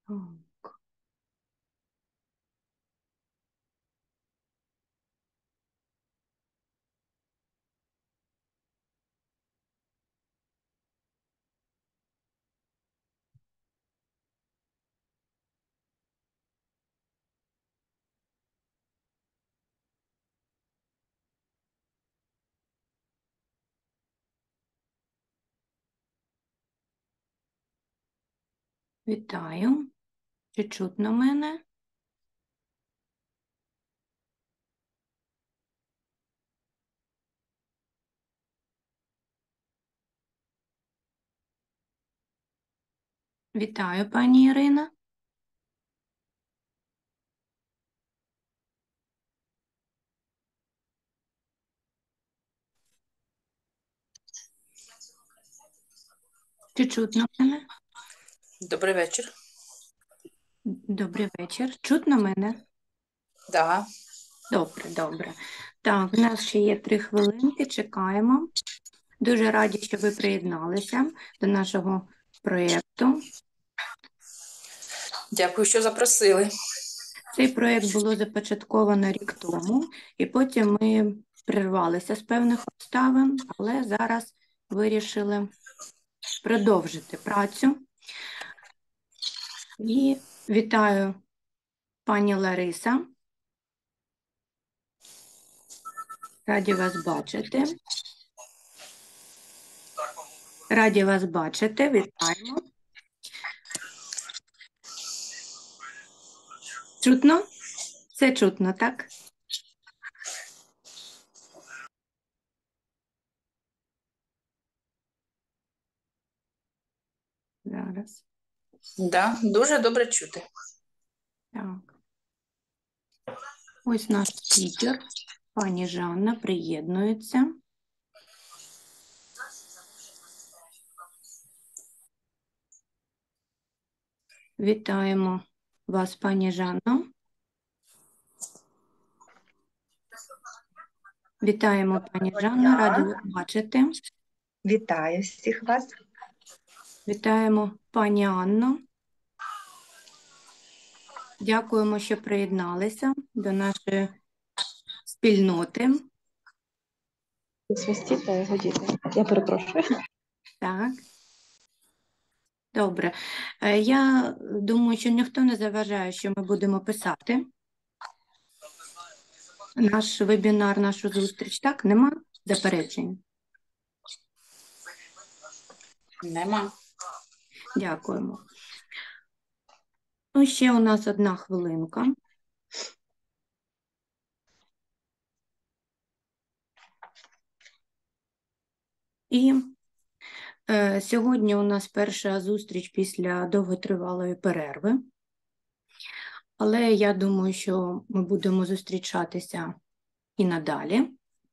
Так. Вітаю. Чи чутно мене? Вітаю, пані Ірина. Чи чутно мене? Добрий вечір. Добрий вечір. Чутно мене? Да. Добре, добре. Так, в нас ще є 3 хвилинки, чекаємо. Дуже раді, що ви приєдналися до нашого проєкту. Дякую, що запросили. Цей проєкт було започатковано рік тому, і потім ми прервалися з певних обставин, але зараз вирішили продовжити працю. І вітаю пані Лариса. Раді вас бачити. Раді вас бачити. Вітаємо. Чутно? Все чутно, так? Зараз. Да, дуже добре чути. Так. Ось наш спікер. Пані Жанна приєднується. Вітаємо вас, пані Жанно. Вітаємо, пані Жанно. Раді вас бачити. Вітаю всіх вас. Вітаємо, пані Анно. Дякуємо, що приєдналися до нашої спільноти. Свистіти його діти. Я перепрошую. Так. Добре. Я думаю, що ніхто не заважає, що ми будемо писати наш вебінар, нашу зустріч. Так? Нема заперечень? Нема. Дякуємо. Ну, ще у нас 1 хвилинка. І сьогодні у нас перша зустріч після довготривалої перерви. Але я думаю, що ми будемо зустрічатися і надалі.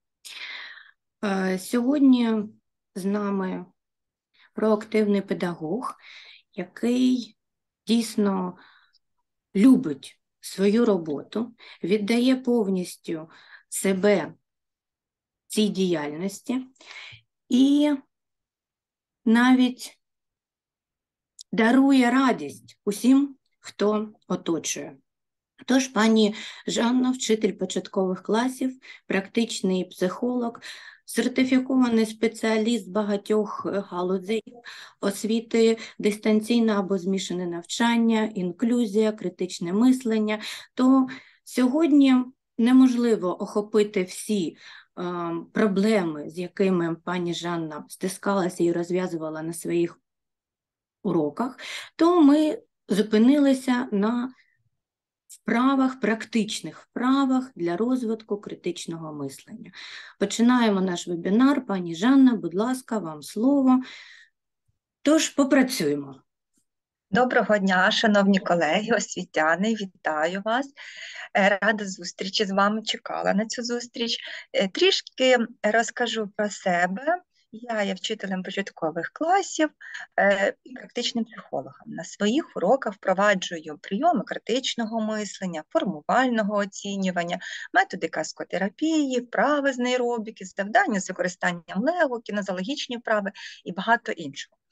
Сьогодні з нами проактивний педагог, який дійсно любить свою роботу, віддає повністю себе цій діяльності і навіть дарує радість усім, хто оточує. Тож, пані Жанна, вчитель початкових класів, практичний психолог, сертифікований спеціаліст багатьох галузей освіти, дистанційне або змішане навчання, інклюзія, критичне мислення, то сьогодні неможливо охопити всі проблеми, з якими пані Жанна стискалася і розв'язувала на своїх уроках, то ми зупинилися на вправах, практичних вправах для розвитку критичного мислення. Починаємо наш вебінар. Пані Жанна, будь ласка, вам слово. Тож, попрацюємо. Доброго дня, шановні колеги, освітяни, вітаю вас. Рада зустрічі з вами, чекала на цю зустріч. Трішки розкажу про себе. Я є вчителем початкових класів і практичним психологом. На своїх уроках впроваджую прийоми критичного мислення, формувального оцінювання, методи каскотерапії, вправи з нейробіки, завдання з використанням лего, кінезологічні вправи і багато іншого.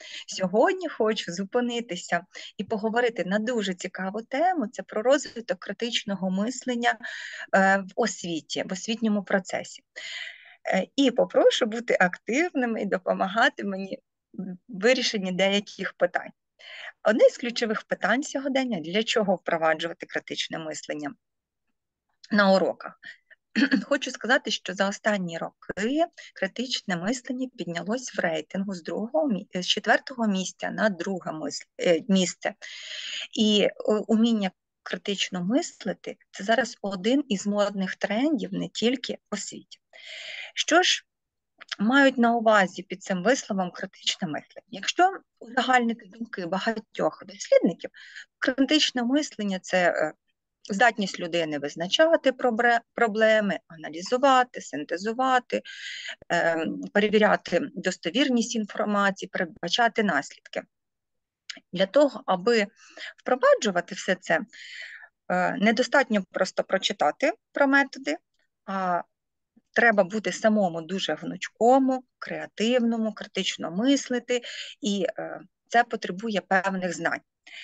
Сьогодні хочу зупинитися і поговорити на дуже цікаву тему – це про розвиток критичного мислення в освіті, в освітньому процесі. І попрошу бути активними і допомагати мені в вирішенні деяких питань. Одне з ключових питань сьогодення – для чого впроваджувати критичне мислення на уроках. Хочу сказати, що за останні роки критичне мислення піднялось в рейтингу з 4-го місця на 2-е місце. І уміння критично мислити – це зараз один із модних трендів не тільки в освіті. Що ж мають на увазі під цим висловом критичне мислення? Якщо узагальнити думки багатьох дослідників, критичне мислення – це здатність людини визначати проблеми, аналізувати, синтезувати, перевіряти достовірність інформації, передбачати наслідки. Для того, аби впроваджувати все це, недостатньо просто прочитати про методи, а треба бути самому дуже гнучкому, креативному, критично мислити, і це потребує певних знань.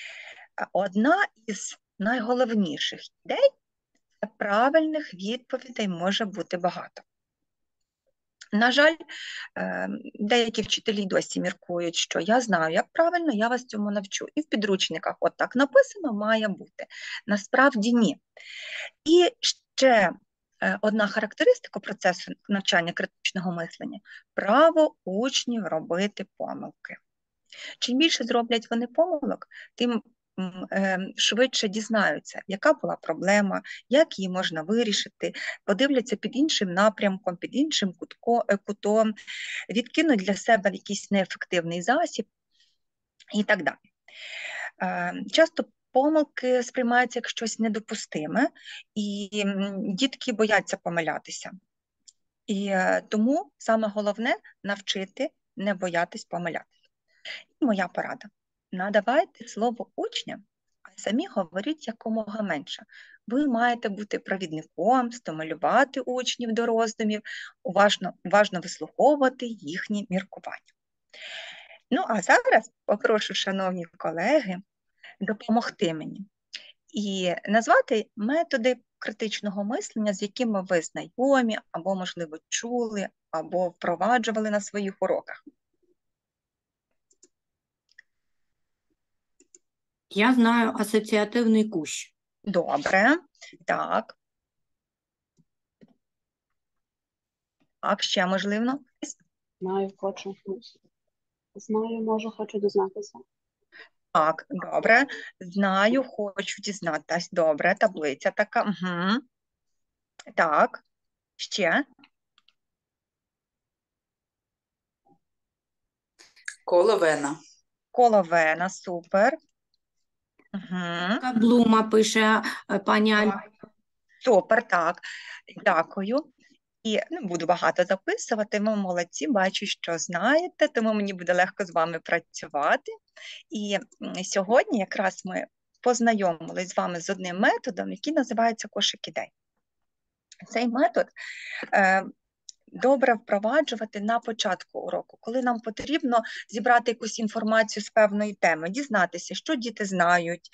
Одна із найголовніших ідей – це правильних відповідей може бути багато. На жаль, деякі вчителі досі міркують, що я знаю, як правильно, я вас цьому навчу. І в підручниках от так написано, має бути. Насправді ні. І ще одна характеристика процесу навчання критичного мислення – право учнів робити помилки. Чим більше зроблять вони помилок, тим швидше дізнаються, яка була проблема, як її можна вирішити, подивляться під іншим напрямком, під іншим кутом, відкинуть для себе якийсь неефективний засіб і так далі. Часто помилки сприймаються як щось недопустиме, і дітки бояться помилятися. І тому саме головне – навчити не боятись помилятися. І моя порада. Надавайте слово учням, а самі говоріть якомога менше. Ви маєте бути провідником, стимулювати учнів до роздумів, уважно вислуховувати їхні міркування. Ну, а зараз попрошу, шановні колеги, допомогти мені і назвати методи критичного мислення, з якими ви знайомі, або, можливо, чули, або впроваджували на своїх уроках. Я знаю асоціативний кущ. Добре, так. Так, ще можливо? Знаю, хочу. Знаю, можу, хочу дізнатися. Так, добре. Знаю, хочу дізнатись. Добре, таблиця така. Угу. Так, ще. Коловена. Коловена, супер. Угу. Блума пише пані Альона. Супер, так. Дякую. І не буду багато записувати, ви молодці, бачу, що знаєте, тому мені буде легко з вами працювати. І сьогодні якраз ми познайомились з вами з одним методом, який називається кошик ідей. Цей метод добре впроваджувати на початку уроку, коли нам потрібно зібрати якусь інформацію з певної теми, дізнатися, що діти знають,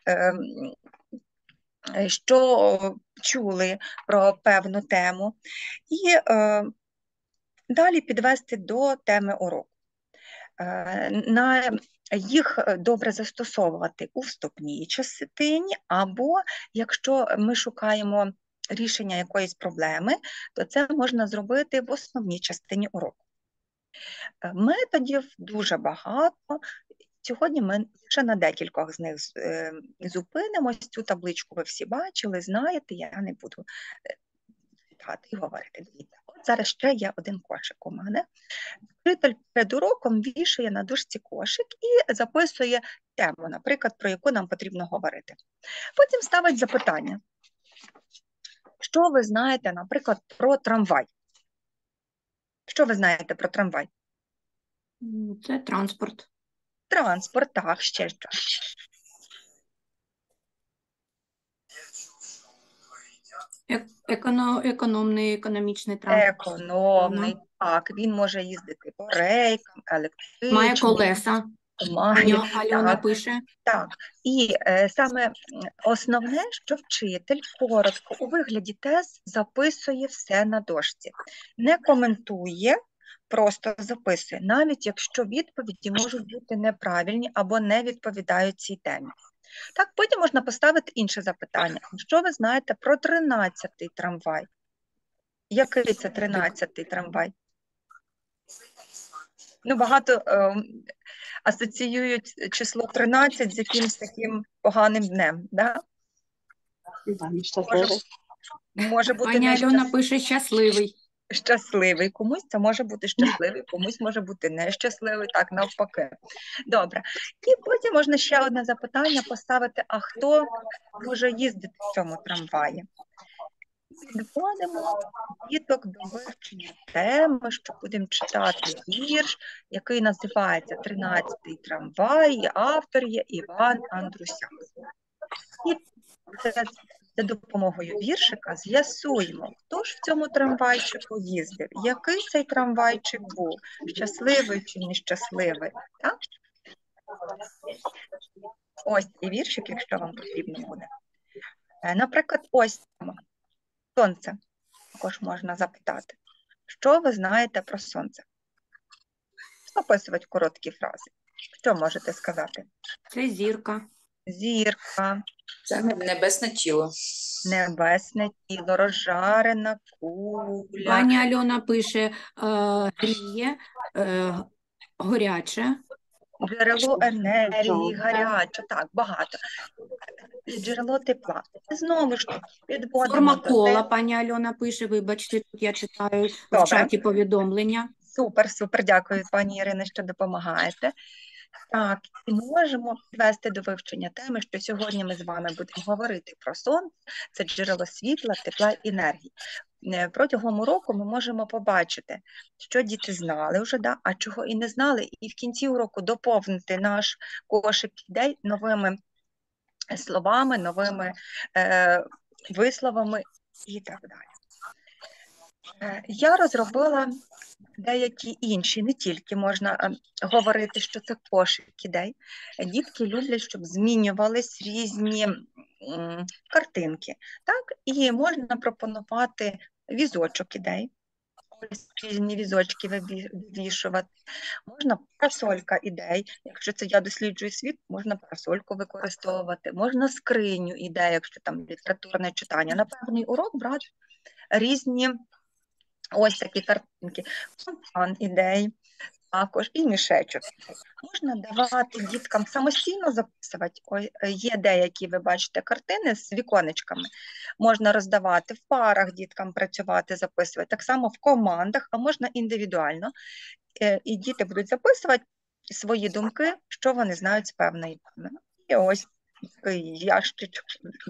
що чули про певну тему, і далі підвести до теми уроку. Їх добре застосовувати у вступній частині, або якщо ми шукаємо рішення якоїсь проблеми, то це можна зробити в основній частині уроку. Методів дуже багато. Сьогодні ми ще на декількох з них зупинимось. Цю табличку ви всі бачили, знаєте, я не буду читати і говорити. От зараз ще є один кошик у мене. Вчитель перед уроком вішає на дошці кошик і записує тему, наприклад, про яку нам потрібно говорити. Потім ставить запитання. Що ви знаєте, наприклад, про трамвай? Що ви знаєте про трамвай? Це транспорт. Транспорт, так, ще що. Економний, економічний транспорт. Економний, Так, він може їздити по рейкам, Має електричним, колеса. має. Альона Так, пише. так. І саме основне, що вчитель коротко у вигляді тез записує все на дошці. Не коментує, просто записує, навіть якщо відповіді можуть бути неправильні або не відповідають цій темі. Так, потім можна поставити інше запитання. Що ви знаєте про 13-й трамвай? Який це 13-й трамвай? Ну, багато асоціюють число 13 з якимось таким поганим днем, да? Да, нещасливий. Може бути Пані Альона пише щасливий. щасливий, комусь це може бути щасливий, комусь може бути нещасливий, так, навпаки. Добре. І потім можна ще одне запитання поставити, а хто може їздити в цьому трамваї? Підводимо діток до вивчення теми, що будемо читати вірш, який називається «13-й трамвай», і автор є Іван Андрусяк. І за допомогою віршика з'ясуємо, хто ж в цьому трамвайчику їздив, який цей трамвайчик був, щасливий чи нещасливий. Так? Ось цей віршик, якщо вам потрібно буде. Наприклад, ось сонце. Також можна запитати, що ви знаєте про сонце? Записувати короткі фрази. Що можете сказати? Це зірка. Зірка, Це небесне тіло. небесне тіло, розжарена куля, Пані Альона пише гріє, горяче. джерело енергії, Жовте. гаряче, так, багато. Джерело тепла. І знову ж таки підводимо Форма до кола, теми. пані Альона пише, вибачте, тут я читаю в Добре. чаті повідомлення. Супер, дякую, пані Ірино, що допомагаєте. Так, і можемо підвести до вивчення теми, що сьогодні ми з вами будемо говорити про сонце, це джерело світла, тепла і енергії. Протягом уроку ми можемо побачити, що діти знали вже, да, а чого і не знали, і в кінці уроку доповнити наш кошик ідей новими словами, новими висловами і так далі. Я розробила деякі інші, не тільки можна говорити, що це кошик ідей. Дітки люблять, щоб змінювались різні картинки. Так? І можна пропонувати візочок ідей. Ось різні візочки вивішувати. Можна парасолька ідей. Якщо це я досліджую світ, можна парасольку використовувати. Можна скриню ідей, якщо там літературне читання. На певний урок брати різні ось такі картинки, фонтан ідей, також і мішечок. Можна давати діткам самостійно записувати. Ось, є деякі, ви бачите, картини з віконечками. Можна роздавати в парах діткам працювати, записувати. Так само в командах, а можна індивідуально. І діти будуть записувати свої думки, що вони знають з певної теми. І ось такий ящичок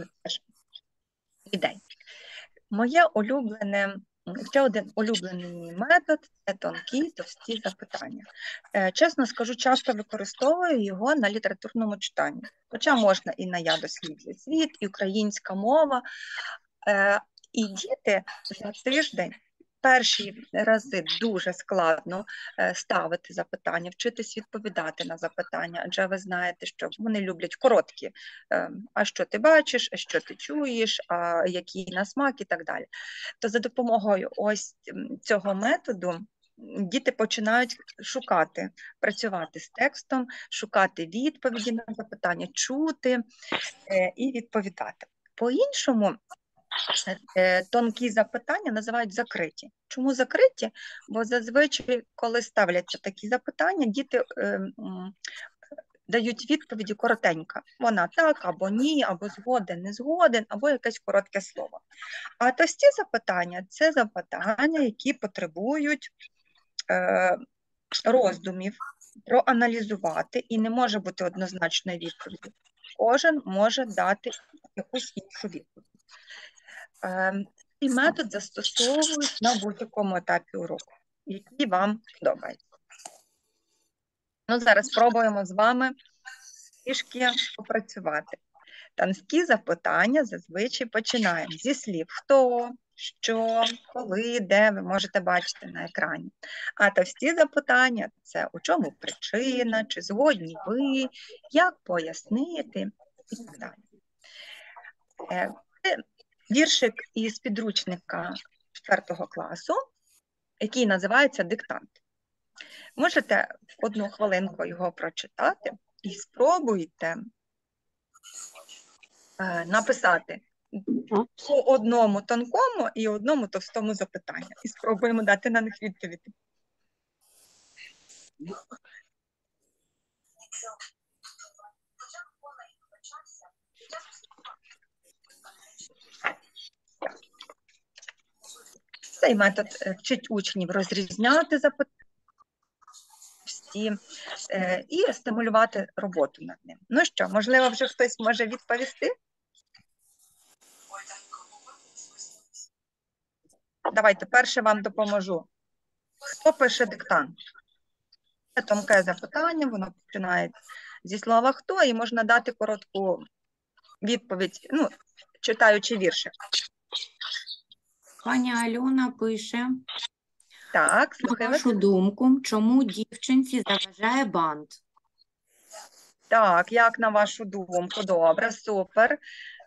ідей. Моє улюблене, ще один улюблений метод – це тонкі, товсті запитання. Чесно скажу, часто використовую його на літературному читанні. Хоча можна і на «Я досліджую світ», і українська мова. І діти за тиждень перші рази дуже складно ставити запитання, вчитись відповідати на запитання, адже ви знаєте, що вони люблять короткі. А що ти бачиш, а що ти чуєш, а який на смак і так далі. То за допомогою ось цього методу діти починають шукати, працювати з текстом, шукати відповіді на запитання, чути і відповідати. По-іншому, тонкі запитання називають закриті. Чому закриті? Бо зазвичай, коли ставляться такі запитання, діти дають відповіді коротенько. Вона так, або ні, або згоден, не згоден, або якесь коротке слово. А товсті запитання – це запитання, які потребують роздумів, проаналізувати, і не може бути однозначної відповіді. Кожен може дати якусь іншу відповідь. Цей метод застосовують на будь-якому етапі уроку, який вам подобається. Ну, зараз спробуємо з вами трішки попрацювати. Тонкі запитання зазвичай починаємо зі слів «хто», що, коли, де, ви можете бачити на екрані. А товсті запитання – це у чому причина, чи згодні ви, як пояснити і так далі. Це віршик із підручника 4 класу, який називається «Диктант». Можете в 1 хвилинку його прочитати і спробуйте написати по одному тонкому і одному товстому запитанню. І спробуємо дати на них відповідь. Цей метод вчить учнів розрізняти запитання і стимулювати роботу над ним. Ну що, можливо, вже хтось може відповісти? Давайте, перше вам допоможу. Хто пише диктант? Це тонке запитання, воно починається зі слова «хто» і можна дати коротку відповідь, ну, читаючи віршик. Пані Альона пише, Так, на слухаю вас. вашу думку, чому дівчинці заважає бант? Так, як на вашу думку? Добре, супер.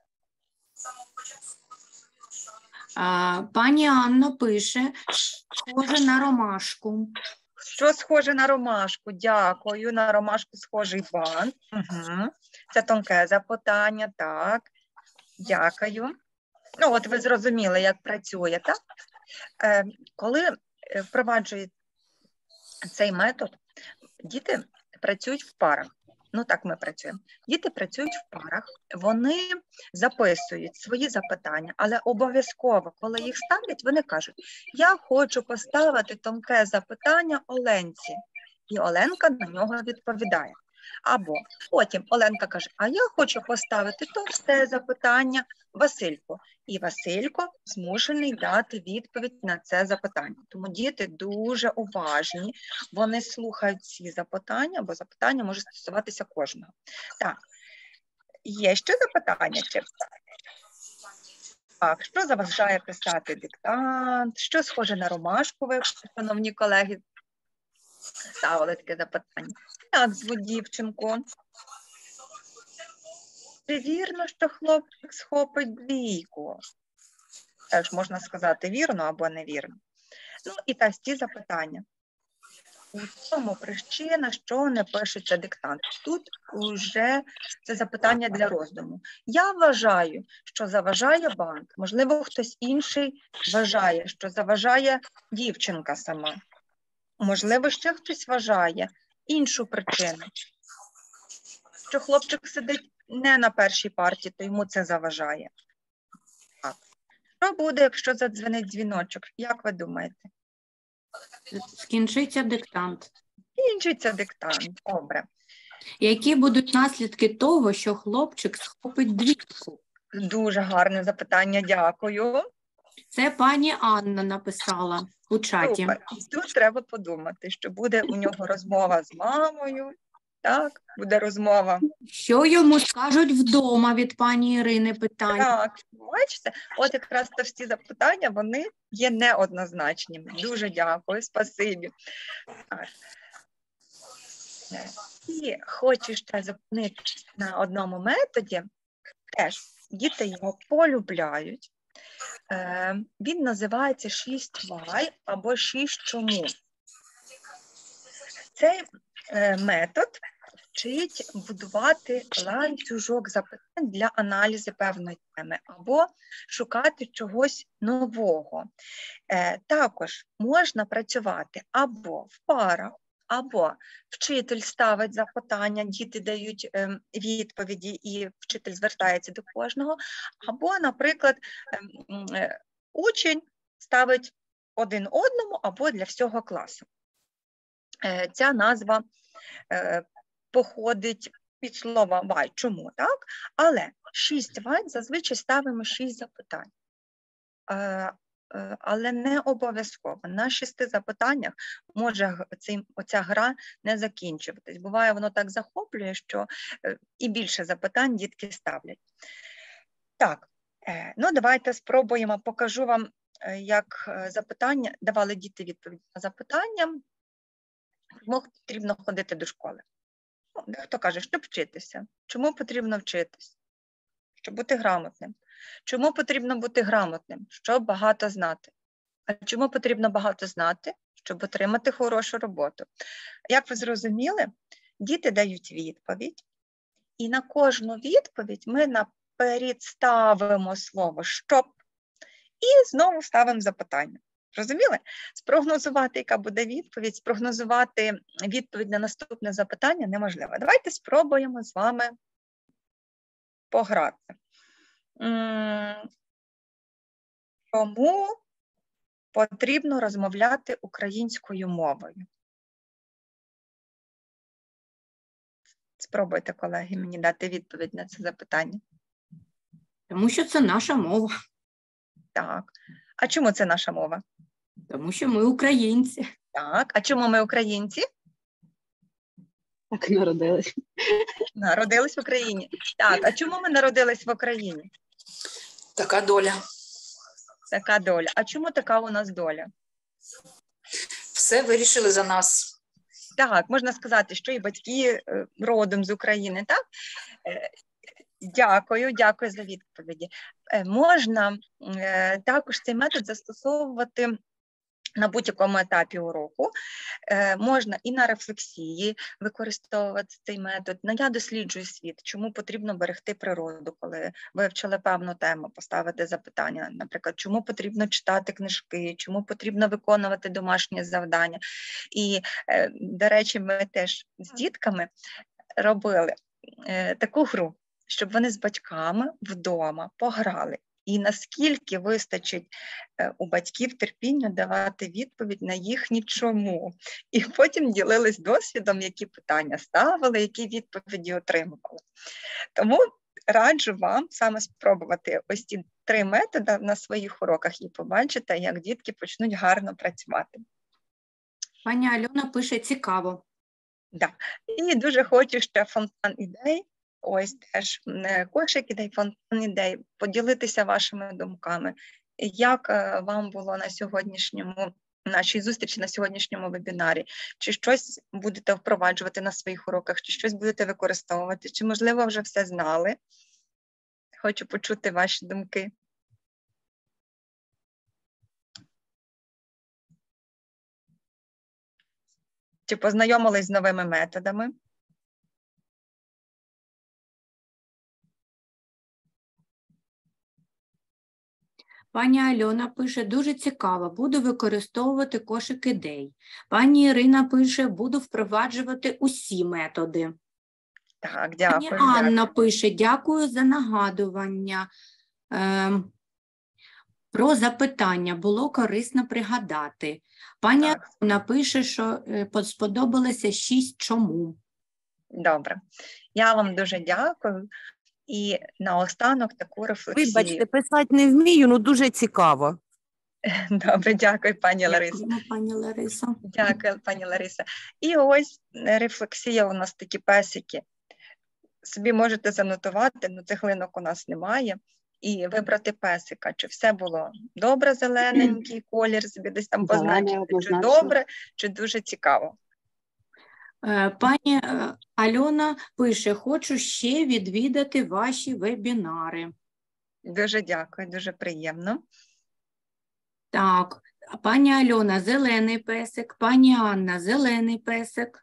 Пані Анна пише, схоже на ромашку. Що схоже на ромашку? Дякую. На ромашку схожий бант. Угу. Це тонке запитання, так. Дякую. Ну, от ви зрозуміли, як працює, так? Коли впроваджують цей метод, діти працюють в парах. Ну, так ми працюємо. Діти працюють в парах, вони записують свої запитання, але обов'язково, коли їх ставлять, вони кажуть, я хочу поставити тонке запитання Оленці. І Оленка на нього відповідає. Або потім Оленка каже, а я хочу поставити товсте запитання Васильку. І Василько змушений дати відповідь на це запитання. Тому діти дуже уважні, вони слухають ці запитання, бо запитання може стосуватися кожного. Так, є ще запитання? Так, що заважає писати диктант? Що схоже на ромашку, ви, шановні колеги, ставили таке запитання? Як звуть дівчинку? Чи вірно, що хлопчик схопить двійку? Теж можна сказати вірно або невірно. Ну і ті запитання. У цьому причина, що не пишеться диктант? Тут вже це запитання для роздуму. Я вважаю, що заважає банк. Можливо, хтось інший вважає, що заважає дівчинка сама. Можливо, ще хтось вважає іншу причину. Що хлопчик сидить не на першій парті, то йому це заважає. Так. Що буде, якщо задзвенить дзвіночок? Як ви думаєте? Скінчиться диктант. Кінчиться диктант. Добре. Які будуть наслідки того, що хлопчик схопить двійку? Дуже гарне запитання, дякую. Це пані Анна написала у чаті. Супер. Тут треба подумати, що буде у нього розмова з мамою. Так, буде розмова. Що йому скажуть вдома від пані Ірини питання? Так, бачите, от якраз товсті запитання, вони є неоднозначними. Дуже дякую, спасибі. І хочу ще зупинитися на одному методі, теж діти його полюбляють. Він називається 6 why або 6 чому. Цей метод вчить будувати ланцюжок запитань для аналізу певної теми або шукати чогось нового. Також можна працювати або в парах, або вчитель ставить запитання, діти дають відповіді і вчитель звертається до кожного, або, наприклад, учень ставить один одному або для всього класу. Ця назва походить від слова why, чому, так? Але 6 why зазвичай ставимо 6 запитань. Але не обов'язково. На 6 запитаннях може оця гра не закінчуватись. Буває, воно так захоплює, що і більше запитань дітки ставлять. Так, ну давайте спробуємо, покажу вам як запитання, давали діти відповідь на запитання, чому потрібно ходити до школи. Ну, дехто каже, щоб вчитися. Чому потрібно вчитись? Щоб бути грамотним. Чому потрібно бути грамотним? Щоб багато знати. А чому потрібно багато знати? Щоб отримати хорошу роботу. Як ви зрозуміли, діти дають відповідь, і на кожну відповідь ми наперед ставимо слово «щоб» і знову ставимо запитання. Розуміли? Спрогнозувати, яка буде відповідь, спрогнозувати відповідь на наступне запитання неможливо. Давайте спробуємо з вами пограти. Чому потрібно розмовляти українською мовою? Спробуйте, колеги, мені дати відповідь на це запитання. Тому що це наша мова. Так. А чому це наша мова? Тому що ми українці. Так. А чому ми українці? Так народилась. Народились в Україні. Так. А чому ми народились в Україні? Така доля. Така доля. А чому така у нас доля? Все вирішили за нас. Так, можна сказати, що і батьки родом з України, так? Дякую за відповіді. Можна також цей метод застосовувати на будь-якому етапі уроку. Можна і на рефлексії використовувати цей метод. Я досліджую світ, чому потрібно берегти природу, коли вивчили певну тему, поставити запитання, наприклад, чому потрібно читати книжки, чому потрібно виконувати домашні завдання. І, до речі, ми теж з дітками робили таку гру, щоб вони з батьками вдома пограли. І наскільки вистачить у батьків терпіння давати відповідь на їхні чому. І потім ділились досвідом, які питання ставили, які відповіді отримували. Тому раджу вам саме спробувати ось ці 3 методи на своїх уроках і побачите, як дітки почнуть гарно працювати. Пані Альона пише «цікаво». Да. І дуже хочу ще фонтан ідей. Ось теж кошик ідей, фонтан ідей, поділитися вашими думками. Як вам було на сьогоднішньому, нашій зустрічі, на сьогоднішньому вебінарі? Чи щось будете впроваджувати на своїх уроках, чи щось будете використовувати, чи, можливо, вже все знали? Хочу почути ваші думки. Чи познайомились з новими методами? Пані Альона пише «дуже цікаво, буду використовувати кошик ідей». Пані Ірина пише «буду впроваджувати усі методи». Так, дякую. Пані Анна пише «дякую за нагадування». Про запитання було корисно пригадати. Пані Альона пише, що сподобалося 6 чому. Добре. Я вам дуже дякую. І наостанок таку рефлексію. Вибачте, писати не вмію, ну дуже цікаво. Добре, дякую, пані Ларисо. Дякую, пані Ларисо. Дякую, пані Лариса. І ось рефлексія у нас такі песики. Собі можете занотувати, ну цеглинок у нас немає. І вибрати песика, чи все було добре, зелененький колір, собі десь там позначити, чи добре, чи дуже цікаво. Пані Альона пише, хочу ще відвідати ваші вебінари. Дуже дякую, дуже приємно. Так, пані Альона, зелений песик, пані Анна, зелений песик.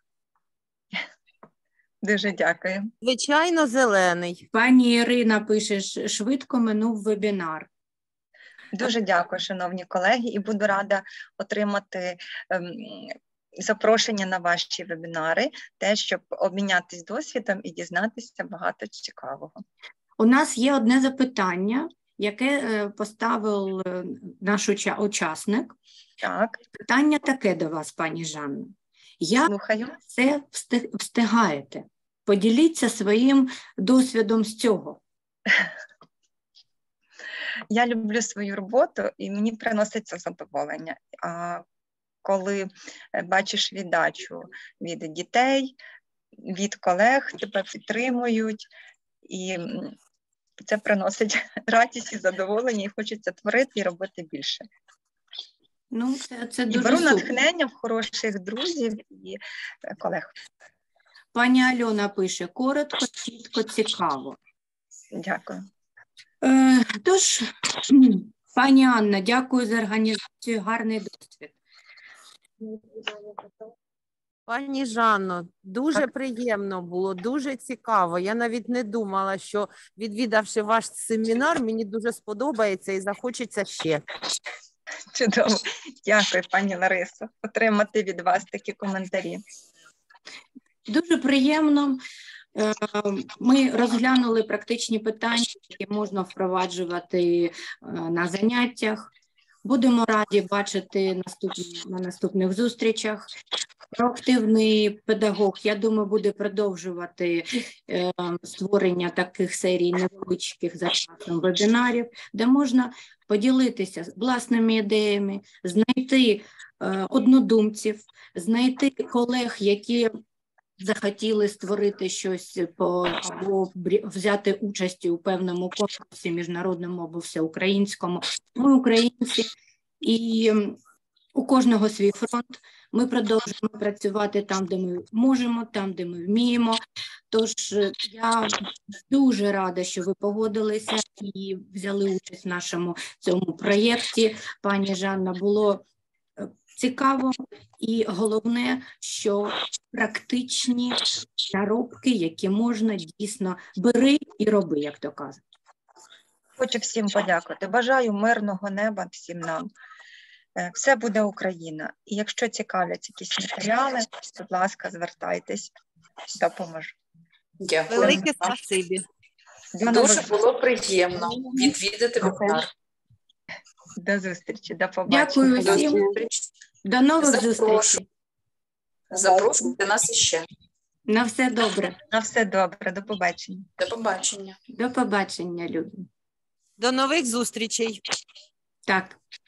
Дуже дякую. Звичайно, зелений. Пані Ірина пише, швидко минув вебінар. Дуже дякую, шановні колеги, і буду рада отримати запрошення на ваші вебінари, те, щоб обмінятися досвідом і дізнатися багато цікавого. У нас є одне запитання, яке поставив наш учасник. Так. Питання таке до вас, пані Жанна. Як Слухаю. це встигаєте? Поділіться своїм досвідом з цього. Я люблю свою роботу і мені приносить це задоволення. А коли бачиш віддачу від дітей, від колег, тебе підтримують, і Це приносить радість і задоволення, і хочеться творити і робити більше. Ну, це І дуже беру супер. натхнення в хороших друзів і колег. Пані Альона пише: коротко, чітко, цікаво. Дякую. Тож, пані Анна, дякую за організацію, гарний досвід. Пані Жанно, дуже приємно було, дуже цікаво. Я навіть не думала, що відвідавши ваш семінар, мені дуже сподобається і захочеться ще. Чудово. Дякую, пані Ларисо, отримати від вас такі коментарі. Дуже приємно. Ми розглянули практичні питання, які можна впроваджувати на заняттях. Будемо раді бачити на наступних зустрічах. Проактивний педагог, я думаю, буде продовжувати створення таких серій невеличких за часом вебінарів, де можна поділитися власними ідеями, знайти однодумців, знайти колег, які захотіли створити щось або взяти участь у певному конкурсі міжнародному або всеукраїнському. Ми українці, і у кожного свій фронт. Ми продовжуємо працювати там, де ми можемо, там, де ми вміємо. Тож я дуже рада, що ви погодилися і взяли участь в нашому цьому проєкті. Пані Жанна, було цікаво, і головне, що практичні наробки, які можна дійсно бери і роби, як то кажуть. Хочу всім подякувати. Бажаю мирного неба всім нам. Все буде Україна. І якщо цікавлять якісь матеріали, будь ласка, звертайтесь, допоможу. Дякую. Велике спасибі. До нових Дуже було приємно відвідати вебінар. До зустрічі, до побачення. Дякую До всім. зустрічі. До нових Запрошую. зустрічей. Запрошуйте нас іще. На все добре. На все добре, до побачення. До побачення. До побачення, люди. До нових зустрічей. Так.